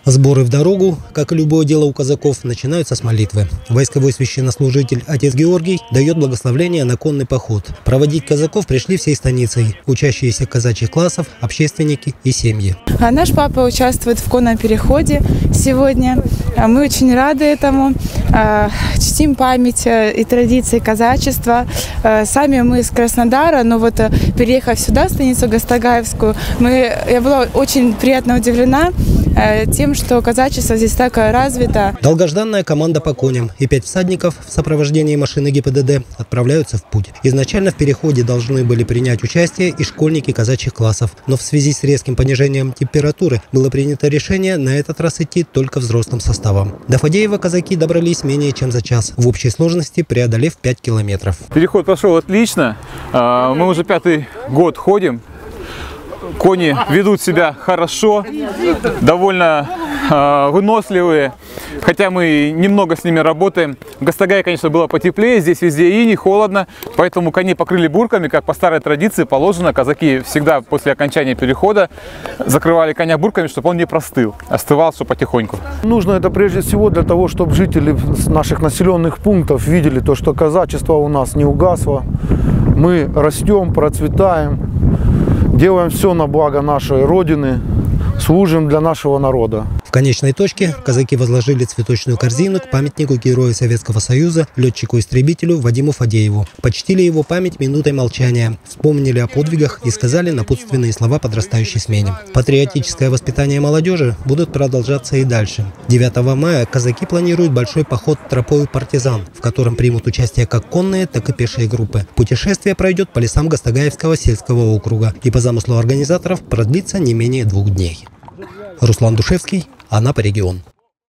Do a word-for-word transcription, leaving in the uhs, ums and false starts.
Сборы в дорогу, как и любое дело у казаков, начинаются с молитвы. Войсковой священнослужитель отец Георгий дает благословение на конный поход. Проводить казаков пришли всей станицей, учащиеся казачьих классов, общественники и семьи. А наш папа участвует в конном переходе сегодня. Мы очень рады этому. Чтим память и традиции казачества. Сами мы из Краснодара, но вот переехав сюда, в станицу Гастагаевскую, мы, я была очень приятно удивлена тем, что казачество здесь так развито. Долгожданная команда по коням и пять всадников в сопровождении машины ГИБДД отправляются в путь. Изначально в переходе должны были принять участие и школьники казачьих классов, но в связи с резким понижением температуры было принято решение на этот раз идти только взрослым составом. До Фадеева казаки добрались менее чем за час, в общей сложности преодолев пять километров. Переход прошел отлично, мы уже пятый год ходим. Кони ведут себя хорошо, довольно э, выносливые, хотя мы немного с ними работаем. В Гастагае, конечно, было потеплее, здесь везде иней, холодно, поэтому коней покрыли бурками, как по старой традиции положено. Казаки всегда после окончания перехода закрывали коня бурками, чтобы он не простыл, остывал все потихоньку. Нужно это прежде всего для того, чтобы жители наших населенных пунктов видели то, что казачество у нас не угасло. Мы растем, процветаем. Делаем все на благо нашей Родины, служим для нашего народа. В конечной точке казаки возложили цветочную корзину к памятнику Героя Советского Союза, летчику-истребителю Вадиму Фадееву. Почтили его память минутой молчания, вспомнили о подвигах и сказали напутственные слова подрастающей смене. Патриотическое воспитание молодежи будет продолжаться и дальше. девятого мая казаки планируют большой поход тропою партизан, в котором примут участие как конные, так и пешие группы. Путешествие пройдет по лесам Гастагаевского сельского округа и по замыслу организаторов продлится не менее двух дней. Руслан Душевский, Анапа регион.